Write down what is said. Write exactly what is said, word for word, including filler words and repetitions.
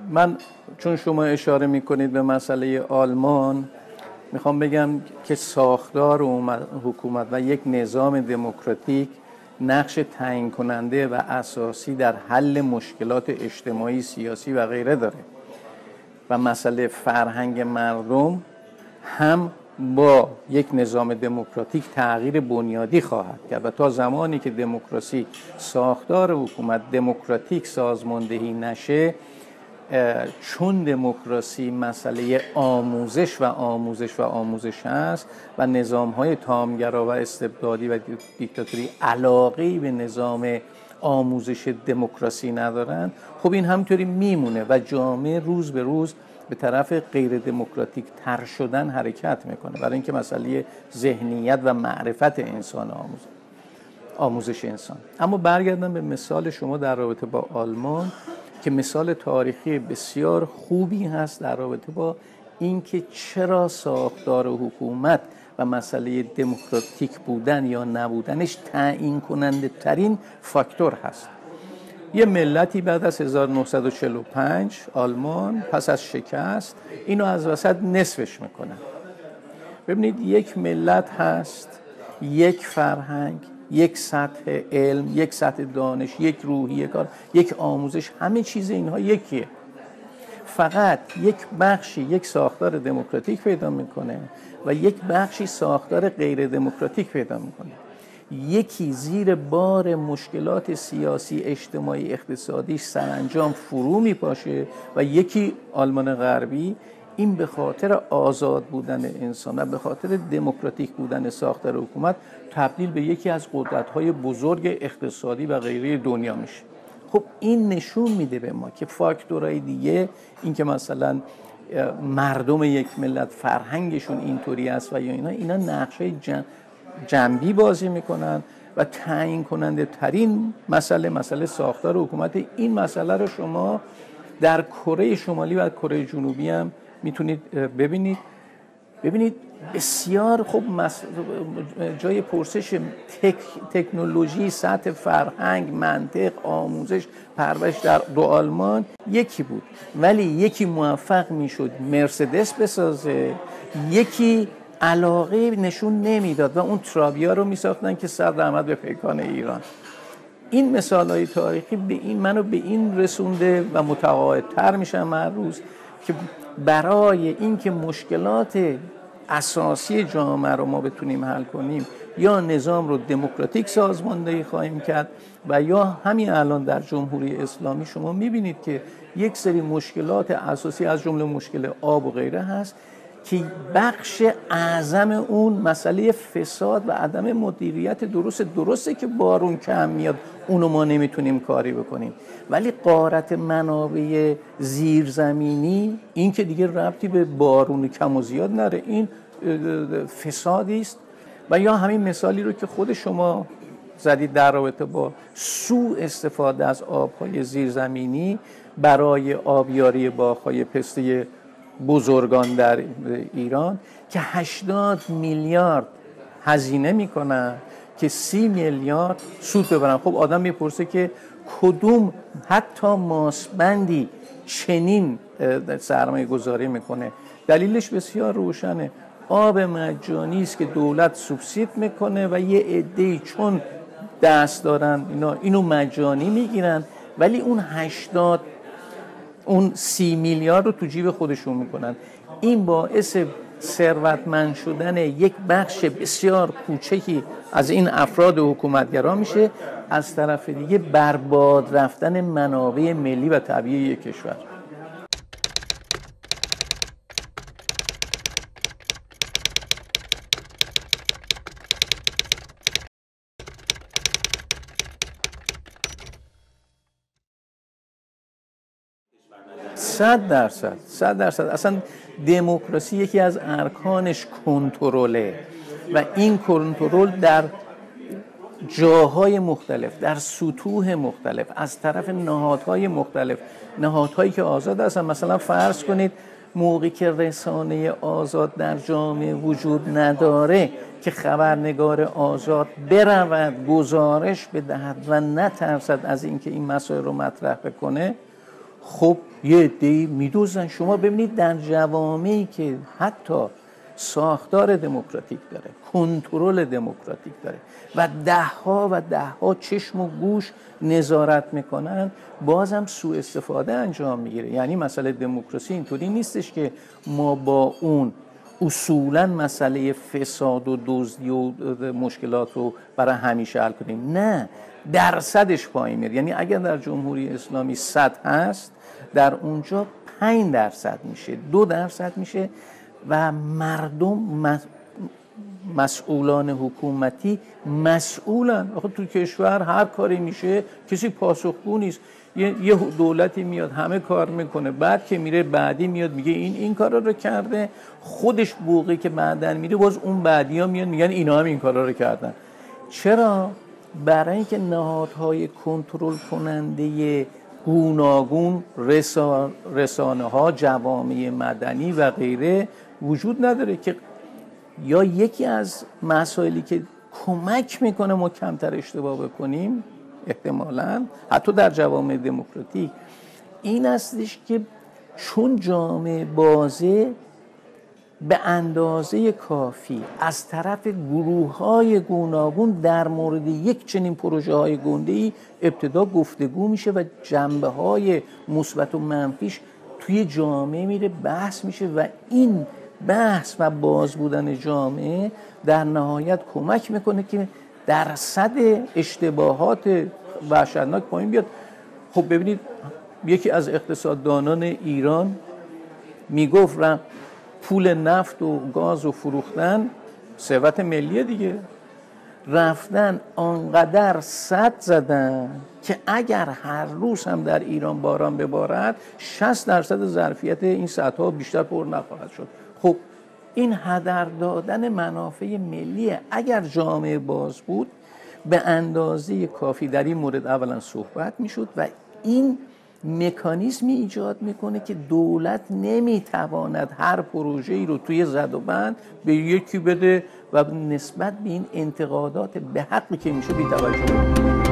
من چون شما اشاره میکنید به مسئله آلمان، میخوام بگم که ساختار حکومت و یک نظام دموکراتیک نقش تعیین کننده و اساسی در حل مشکلات اجتماعی، سیاسی و غیره داره و مسئله فرهنگ مردم هم با یک نظام دموکراتیک تغییر بنیادی خواهد کرد و تا زمانی که دموکراسی ساختار حکومت دموکراتیک سازماندهی نشه، چون دموکراسی مسئله آموزش و آموزش و آموزش هست و نظام‌های تامگرا و استبدادی و دیکتاتوری علاقه‌ای به نظام آموزش دموکراسی ندارن، خب این همینطوری میمونه و جامعه روز به روز به طرف غیر دموکراتیک تر شدن حرکت میکنه، برای اینکه مسئله ذهنیت و معرفت انسان آموز آموزش انسان. اما برگردم به مثال شما در رابطه با آلمان که مثال تاریخی بسیار خوبی هست در رابطه با اینکه چرا ساختار حکومت و مسئله دموکراتیک بودن یا نبودنش تعیین کننده ترین فاکتور هست. یه ملتی بعد از هزار و نهصد و چهل و پنج آلمان پس از شکست اینو از وسط نصفش میکنن. ببینید یک ملت هست، یک فرهنگ، یک سطح علم، یک سطح دانش، یک روحیه کار، یک آموزش، همه چیز اینها یکیه. فقط یک بخشی یک ساختار دموکراتیک پیدا میکنه و یک بخشی ساختار غیر دموکراتیک پیدا میکنه. یکی زیر بار مشکلات سیاسی، اجتماعی، اقتصادی سرانجام فرو میپاشه و یکی آلمان غربی این به خاطر آزاد بودن انسان و به خاطر دموکراتیک بودن ساختار حکومت تبدیل به یکی از قدرت‌های بزرگ اقتصادی و غیره دنیا میشه. خب این نشون میده به ما که فاکتورهای دیگه، این که مثلا مردم یک ملت فرهنگشون اینطوری است و یا اینا اینا نقشای جنبی بازی میکنن و تعیین کننده ترین مسئله مسئله ساختار حکومت. این مسئله رو شما در کره شمالی و کره جنوبی هم میتونید ببینید. ببینید بسیار خوب مس... جای پرسش تک... تکنولوژی، سطح فرهنگ، منطق، آموزش، پرورش در دو آلمان یکی بود، ولی یکی موفق میشد مرسدس بسازه، یکی علاقه نشون نمیداد و اون ترابیا رو میساختن که صدر احمد به پیکان ایران. این مثالهای تاریخی به این منو به این رسونده و متقاعدتر میشم هر روز که برای اینکه مشکلات اساسی جامعه رو ما بتونیم حل کنیم، یا نظام رو دموکراتیک سازماندهی خواهیم کرد و یا همین الان در جمهوری اسلامی شما میبینید که یک سری مشکلات اساسی از جمله مشکل آب و غیره هست که بخش اعظم اون مسئله فساد و عدم مدیریت درست درسته که بارون کم میاد، اونو ما نمیتونیم کاری بکنیم، ولی غارت منابع زیرزمینی این که دیگه ربطی به بارون کم و زیاد نره، این فسادی است. و یا همین مثالی رو که خود شما زدید در رابطه با سوء استفاده از آبهای زیرزمینی برای آبیاری باغ‌های پسته بزرگان در ایران که هشتاد میلیارد هزینه میکنن که سی میلیارد سود ببرن. خب آدم میپرسه که کدوم حتی ماسبندی چنین سرمایه گذاری میکنه؟ دلیلش بسیار روشنه. آب مجانی است که دولت سوبسید میکنه و یه عده‌ای چون دست دارن اینا اینو مجانی میگیرن، ولی اون هشتاد اون سی میلیارد رو تو جیب خودشون میکنن. این باعث ثروتمند شدن یک بخش بسیار کوچکی از این افراد حکومتگرا میشه، از طرف دیگه برباد رفتن منابع ملی و طبیعی یک کشور. صد درصد صد درصد اصلا دموکراسی یکی از ارکانش کنترله و این کنترل در جاهای مختلف، در سطوح مختلف، از طرف نهادهای مختلف، نهادهایی که آزاد هستن. مثلا فرض کنید موقعی که رسانه آزاد در جامعه وجود نداره که خبرنگار آزاد برود گزارش بدهد و نترسد از اینکه این مسائل رو مطرح بکنه، خب یه عده‌ای میدوزن. شما ببینید در جوامعی که حتی ساختار دموکراتیک داره، کنترل دموکراتیک داره و ده ها و ده ها چشم و گوش نظارت میکنن، بازم سوء استفاده انجام میگیره. یعنی مسئله دموکراسی اینطوری نیستش که ما با اون اصولا مسئله فساد و دزدی و مشکلات رو برای همیشه حل کنیم. نه، درصدش پایین میره. یعنی اگر در جمهوری اسلامی صد هست، در اونجا پنج درصد میشه، دو درصد میشه و مردم مسئولان حکومتی مسئولن. آخه تو کشور هر کاری میشه کسی پاسخگو نیست. یه یه دولتی میاد همه کار میکنه، بعد که میره بعدی میاد میگه این این کارا رو کرده، خودش بوقی که بعدن میره باز اون بعدیا میاد میگن اینا هم این کارا رو کردن. چرا؟ برای اینکه نهادهای کنترل کننده گوناگون، رسانه ها، جوامع مدنی و غیره وجود نداره که یا یکی از مسائلی که کمک میکنه ما کمتر اشتباه بکنیم احتمالاً حتی در جوامع دموکراتیک این استش که چون جامعه بازه به اندازه کافی از طرف گروه‌های گوناگون در مورد یک چنین پروژه‌های گنده‌ای ابتدا گفتگو میشه و جنبه‌های مثبت و منفیش توی جامعه میره بحث میشه و این بحث و باز بودن جامعه در نهایت کمک میکنه که درصد اشتباهات وحشتناک پایین بیاد. خب ببینید یکی از اقتصاددانان ایران میگفت را پول نفت و گاز و فروختن ثروت ملی دیگه، رفتن آنقدر سد زدن که اگر هر روز هم در ایران باران ببارد شصت درصد ظرفیت این سدها بیشتر پر نخواهد شد. خب این هدر دادن منافع ملیه. اگر جامعه باز بود به اندازه کافی در این مورد اولا صحبت میشد و این مکانیزمی ایجاد میکنه که دولت نمیتواند هر پروژه‌ای رو توی زد و بند به یکی بده و نسبت به این انتقادات به حقی که میشه بی توجه کنه.